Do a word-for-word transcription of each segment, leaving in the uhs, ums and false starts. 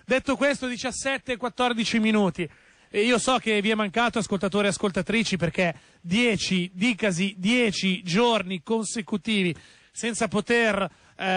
Detto questo, diciassette e quattordici minuti. E io so che vi è mancato, ascoltatori e ascoltatrici, perché dieci, dicasi dieci giorni consecutivi senza poter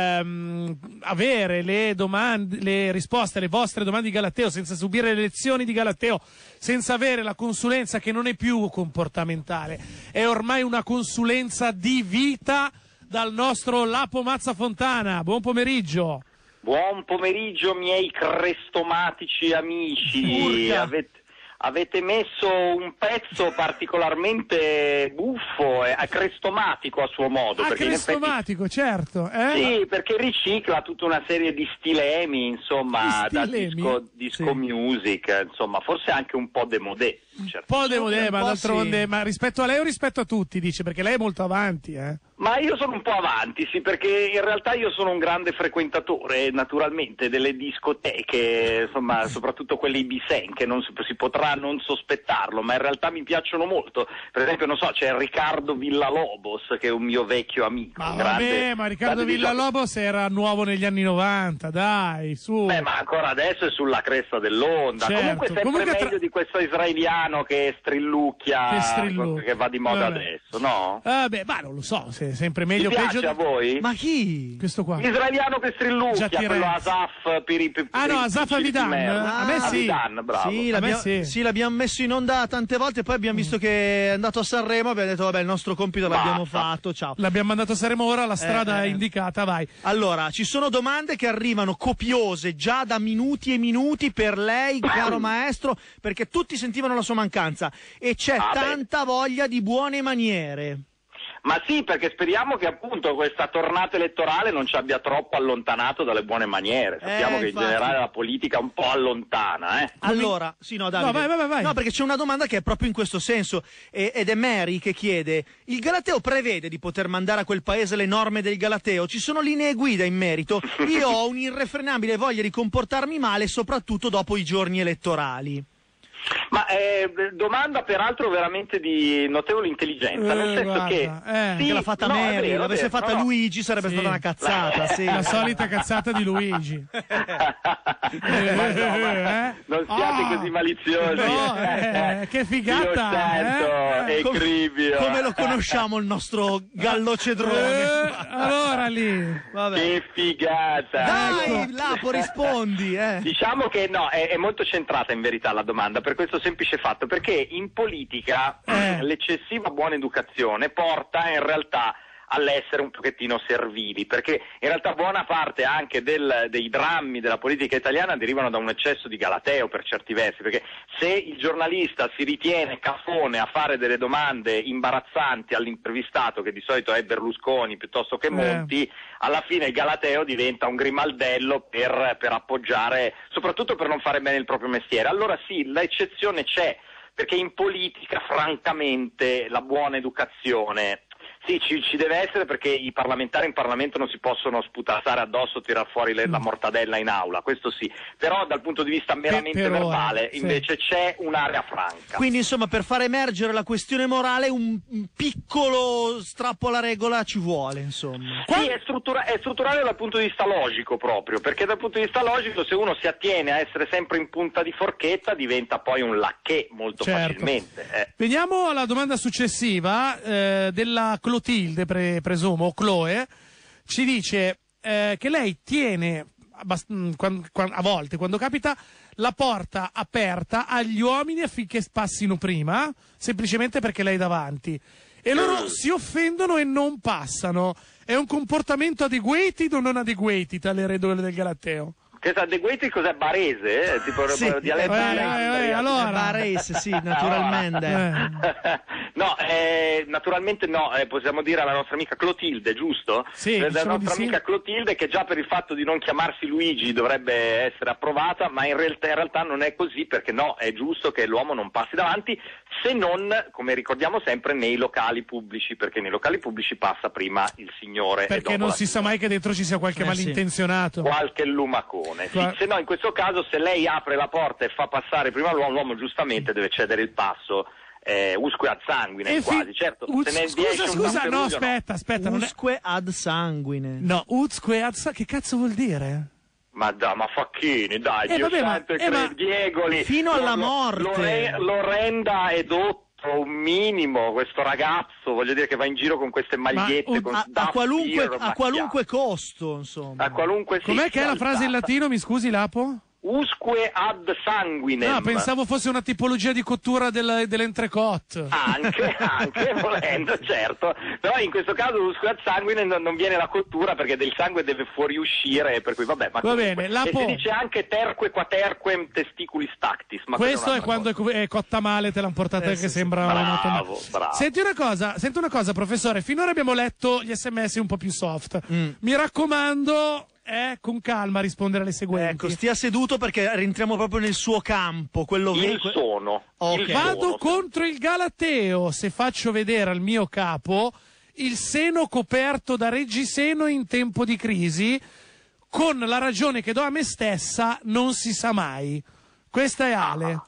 ehm, avere le domande, le risposte alle vostre domande di Galateo, senza subire le lezioni di Galateo, senza avere la consulenza che non è più comportamentale, è ormai una consulenza di vita dal nostro Lapo Mazza Fontana. Buon pomeriggio. Buon pomeriggio miei crestomatici amici. Avete, avete messo un pezzo particolarmente buffo e crestomatico a suo modo. Ah, crestomatico, effetti... certo. Eh? Sì, perché ricicla tutta una serie di stilemi, insomma, di stilemi? da disco, disco sì. music, insomma, forse anche un po' demodé. Un po' demodé, ma d'altronde, sì. ma rispetto a lei o rispetto a tutti, dice, perché lei è molto avanti, eh? Ma io sono un po' avanti, sì, perché in realtà io sono un grande frequentatore, naturalmente, delle discoteche, insomma, soprattutto quelle Ibisen, che non si, si potrà non sospettarlo, ma in realtà mi piacciono molto. Per esempio, non so, c'è Riccardo Villalobos, che è un mio vecchio amico. Ma un vabbè, grande, ma Riccardo Villalobos era nuovo negli anni novanta, dai, su. Beh, ma ancora adesso è sulla cresta dell'onda. Certo. Comunque sempre Comunque meglio tra... di questo israeliano che strillucchia, che, strillucchia. che va di moda vabbè. adesso, no? Vabbè, ma non lo so, se sempre meglio. Ti piace peggio... a voi? Ma chi? Questo qua. L'israeliano che strillucchia, quello Asaf Piri, Piri, Ah no, Asaf Avidan. Ah, a me sì. Avidan, bravo. Sì, l'abbiamo, sì. sì, l'abbiamo messo in onda tante volte, poi abbiamo visto che è andato a Sanremo, abbiamo detto vabbè, il nostro compito Basta. l'abbiamo fatto, ciao. L'abbiamo mandato a Sanremo, ora la strada Eh, è eh. indicata, vai. Allora, ci sono domande che arrivano copiose già da minuti e minuti per lei, caro maestro, perché tutti sentivano la sua mancanza e c'è Ah, tanta voglia di buone maniere. Ma sì, perché speriamo che appunto questa tornata elettorale non ci abbia troppo allontanato dalle buone maniere. Sappiamo Eh, che infatti. in generale la politica un po' allontana, eh. Allora, sì, no, Davide. No, vai, vai, vai. No, perché c'è una domanda che è proprio in questo senso, e- ed è Mary che chiede: il Galateo prevede di poter mandare a quel paese le norme del Galateo? Ci sono linee guida in merito? Io ho un'irrefrenabile voglia di comportarmi male, soprattutto dopo i giorni elettorali. Ma eh, domanda peraltro veramente di notevole intelligenza, Eh, nel senso guarda, che eh. sì, Che l'ha fatta no, è Mary, vero, l'avesse è vero, fatta no, Luigi sarebbe Sì. stata una cazzata, sì. La solita cazzata di Luigi. Ma no, ma Eh? non siate Ah. così maliziosi. No, eh, che figata, Dio santo, eh? e Come- Cribio. Come lo conosciamo il nostro Gallo Cedrone? Eh, allora lì. Vabbè. Che figata. Dai, Lapo, rispondi, eh. Diciamo che no, è, è molto centrata in verità la domanda, per questo semplice fatto, perché in politica Eh. l'eccessiva buona educazione porta in realtà all'essere un pochettino servili, perché in realtà buona parte anche del, dei drammi della politica italiana derivano da un eccesso di galateo per certi versi, perché se il giornalista si ritiene cafone a fare delle domande imbarazzanti all'intervistato, che di solito è Berlusconi piuttosto che Monti, eh. alla fine il galateo diventa un grimaldello per, per appoggiare, soprattutto per non fare bene il proprio mestiere. Allora sì, l'eccezione c'è, perché in politica francamente la buona educazione sì, ci, ci deve essere, perché i parlamentari in Parlamento non si possono sputazzare addosso, tirar fuori le, la mortadella in aula, questo sì, però dal punto di vista meramente per ora, verbale sì. invece c'è un'area franca. Quindi insomma, per far emergere la questione morale un, un piccolo strappo alla regola ci vuole, insomma. Sì, è, struttura- è strutturale dal punto di vista logico proprio, perché dal punto di vista logico se uno si attiene a essere sempre in punta di forchetta diventa poi un lacché molto Certo. facilmente. Eh. Veniamo alla domanda successiva eh, della Clotilde, pre- presumo, o Chloe. Ci dice eh, che lei tiene abbast- mh, quan- quan- a volte, quando capita, la porta aperta agli uomini affinché passino prima, semplicemente perché lei è davanti. E loro si offendono e non passano. È un comportamento adeguated o non adeguated alle regole del Galateo? Che sa, adeguati cos'è barese? Eh? Tipo Sì, dialetto eh, di eh, Andria. eh, allora. Barese, sì, naturalmente. Eh. No, eh, naturalmente no, eh, possiamo dire alla nostra amica Clotilde, giusto? Sì, la diciamo nostra di sì. amica Clotilde, che già per il fatto di non chiamarsi Luigi dovrebbe essere approvata, ma in realtà, in realtà non è così, perché no, è giusto che l'uomo non passi davanti, se non, come ricordiamo sempre, nei locali pubblici, perché nei locali pubblici passa prima il signore. e Perché dopo non la si sa signora. mai che dentro ci sia qualche Eh, malintenzionato. Qualche lumacone, sì. Qua- Se no in questo caso se lei apre la porta e fa passare prima l'uomo, l'uomo giustamente deve cedere il passo, eh, usque ad sanguine E fi- quasi, certo. Uz- se ne scusa, esce un scusa, no, Perugia, aspetta, aspetta. Non è... Usque ad sanguine. No, uzque ad sa- che cazzo vuol dire? Ma da, ma Facchini, dai, Eh, Dio vabbè, ma- santo e eh, ma- Diegoli. Fino alla lo- morte. Lo, re- lo renda edotto un minimo questo ragazzo, voglio dire, che va in giro con queste magliette, un- con A, a Duff qualunque, Beer a macchiato. qualunque costo, insomma. A qualunque sì, Com'è che è la realtà. frase in latino, mi scusi, Lapo? Usque ad sanguinem. No, pensavo fosse una tipologia di cottura del, dell'entrecôte. Anche, anche volendo, certo, però in questo caso usque ad sanguinem non, non viene la cottura perché del sangue deve fuoriuscire, per cui vabbè, ma Va comunque. bene, la e po- si dice anche terque quaterquem testiculis tactis, ma Questo quella è quando è, co- è cotta male, te l'hanno portata Eh, che sì, sì. sembra Bravo, una tomata. bravo. Senti una cosa, senti una cosa, professore, finora abbiamo letto gli sms un po' più soft. Mm. Mi raccomando, eh, con calma rispondere alle seguenti. Ecco, stia seduto perché rientriamo proprio nel suo campo, quello il vero. sono. Ok. il Vado sono. contro il Galateo se faccio vedere al mio capo il seno coperto da reggiseno in tempo di crisi, con la ragione che do a me stessa, non si sa mai. Questa è Ale.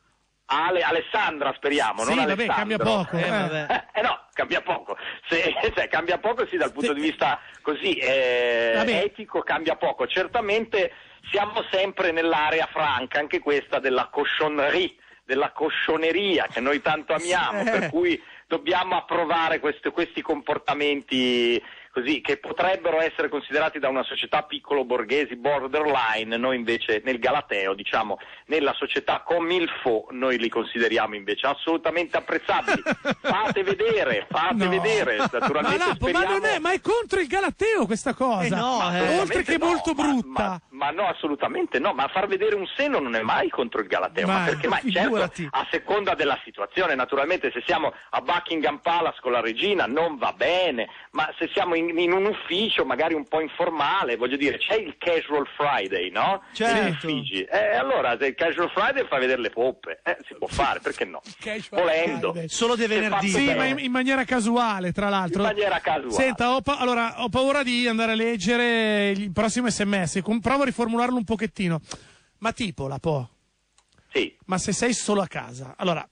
Ale, Alessandra, speriamo, Sì, non vabbè, Alessandro. cambia poco. Eh, eh. vabbè. Eh no, cambia poco. Se, cioè, cambia poco sì, dal punto Sì. di vista così eh, Vabbè. etico cambia poco. Certamente siamo sempre nell'area franca, anche questa della cochonnerie, della coscioneria che noi tanto amiamo, Sì. per cui dobbiamo approvare questi, questi comportamenti così che potrebbero essere considerati da una società piccolo borghesi borderline, noi invece nel Galateo, diciamo, nella società comme il faut, noi li consideriamo invece assolutamente apprezzabili. Fate vedere, fate No. vedere, Ma, naturalmente Lapo, ma speriamo... non è, ma è contro il Galateo questa cosa. Eh no, Ma eh. Oltre assolutamente che no, molto ma- brutta. Ma, ma no, assolutamente no, ma far vedere un seno non è mai contro il Galateo, ma Mai, perché mai? Certo, figurati. a seconda della situazione, naturalmente se siamo a Buckingham Palace con la regina non va bene, ma se siamo in, in un ufficio magari un po' informale, voglio dire, c'è il Casual Friday, no? Certo. Negli uffici. Eh, allora se il Casual Friday fa vedere le poppe, eh, si può fare, perché no? Casual Volendo. Friday. Solo di Se venerdì. fa Sì, bene. ma in, in maniera casuale, tra l'altro. In maniera casuale. Senta, ho, pa- allora, ho paura di andare a leggere il prossimo sms. Com- provo a riformularlo un pochettino. Ma tipo, la po'. Sì. Ma se sei solo a casa, allora,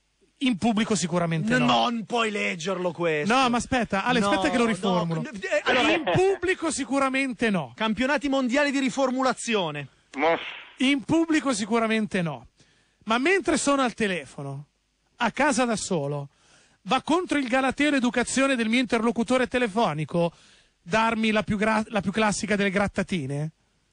in pubblico sicuramente N- no. Non puoi leggerlo questo. No, ma aspetta, Ale, No, aspetta che lo no. riformulo. Eh, allora, in pubblico sicuramente no. campionati mondiali di riformulazione. Mo- In pubblico sicuramente no. Ma mentre sono al telefono, a casa da solo, va contro il Galateo l'educazione del mio interlocutore telefonico darmi la più, gra- la più classica delle grattatine?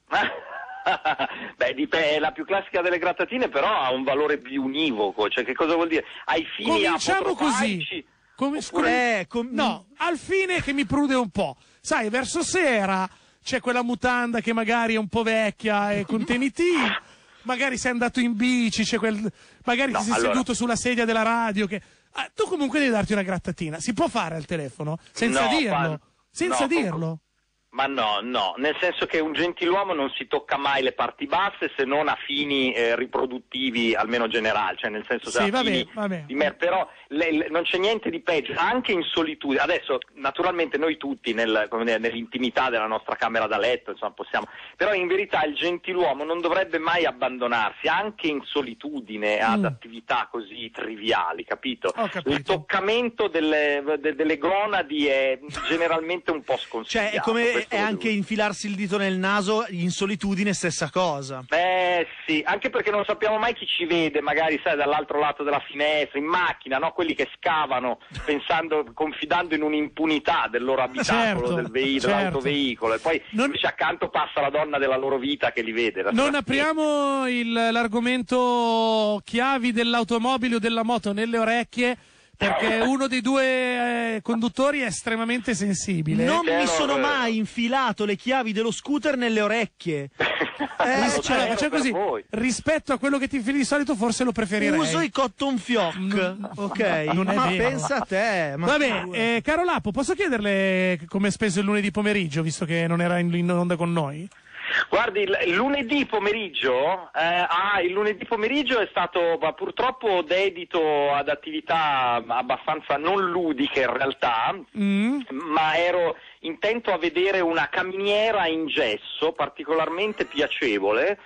Beh, dip- la più classica delle grattatine però ha un valore più univoco, cioè che cosa vuol dire? Ai fini Cominciamo così. apotropaici, Come, Oppure- eh, com- no, al fine che mi prude un po'. Sai, verso sera c'è quella mutanda che magari è un po' vecchia e contenitiva. Magari sei andato in bici, c'è quel, magari No, ti sei allora- seduto sulla sedia della radio. Che, ah, tu comunque devi darti una grattatina. Si può fare al telefono? Senza No, dirlo. fa- Senza no, dirlo. Ma no, no, nel senso che un gentiluomo non si tocca mai le parti basse se non a fini eh, riproduttivi, almeno generali, cioè nel senso Sì, a vabbè, fini vabbè. di mer- però le- le- non c'è niente di peggio, anche in solitudine. Adesso naturalmente noi tutti nel- come dire, nell'intimità della nostra camera da letto, insomma, possiamo, però in verità il gentiluomo non dovrebbe mai abbandonarsi anche in solitudine ad Mm. attività così triviali, capito? Ho capito. Il toccamento delle, de- delle gonadi è generalmente un po' sconsigliato. Cioè, è come questo è lo anche devo- infilarsi il dito nel naso in solitudine, stessa cosa. Eh sì, anche perché non sappiamo mai chi ci vede, magari sai dall'altro lato della finestra, in macchina, no? Quelli che scavano pensando, confidando in un'impunità del loro abitacolo, Certo, del vei- certo. dell'autoveicolo, e poi Non- invece accanto passa la donna della loro vita che li vede. Non apriamo il- l'argomento chiavi dell'automobile o della moto nelle orecchie, perché uno dei due eh, conduttori è estremamente sensibile. Non Eh, mi no, sono eh. mai infilato le chiavi dello scooter nelle orecchie. Eh, Ris- lo cioè, spero facciamo per così, voi. rispetto a quello che ti infili di solito, forse lo preferirei. Uso i cotton fioc. Mm. Ok, Non è ma vero. pensa a te. Ma Vabbè, eh, caro Lapo, posso chiederle come ha speso il lunedì pomeriggio, visto che non era in, in onda con noi? Guardi, il il lunedì pomeriggio, eh, ah, il lunedì pomeriggio è stato ma, purtroppo dedito ad attività abbastanza non ludiche in realtà, Mm? ma ero intento a vedere una caminiera in gesso particolarmente piacevole.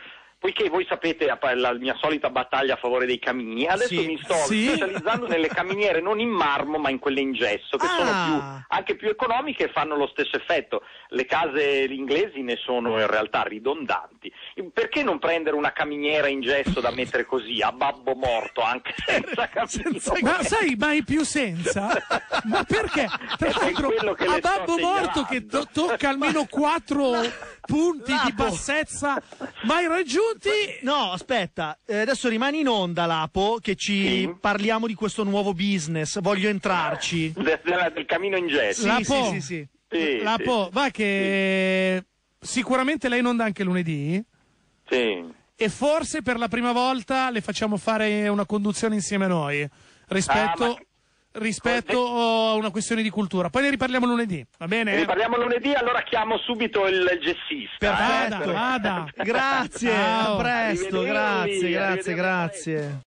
Poiché voi sapete la mia solita battaglia a favore dei camini, adesso Sì. mi sto Sì. specializzando nelle caminiere non in marmo ma in quelle in gesso, che Ah. sono più, anche più economiche e fanno lo stesso effetto. Le case inglesi ne sono in realtà ridondanti. Perché non prendere una caminiera in gesso da mettere così, a babbo morto, anche senza camino? Ma sai mai più senza? Ma perché? Tra È l'altro quello che a le sto Babbo Morto che to- segnalando. tocca almeno quattro punti di Lapo. bassezza mai raggiunti. No, aspetta, eh, adesso rimani in onda, Lapo, che ci Sì. parliamo di questo nuovo business. Voglio entrarci. Del, del- del camino in gesso. Sì, La sì, Po. sì, sì. Sì, La sì, Po, va che sicuramente lei non dà anche lunedì sì. e forse per la prima volta le facciamo fare una conduzione insieme a noi rispetto, Ah, ma- rispetto a una questione di cultura. Poi ne riparliamo lunedì, va bene? Ne riparliamo lunedì, allora chiamo subito il gessista. Vada, Perfetto. vada. Grazie, Ciao. a presto, Arrivederci, grazie, grazie, arrivederci. grazie.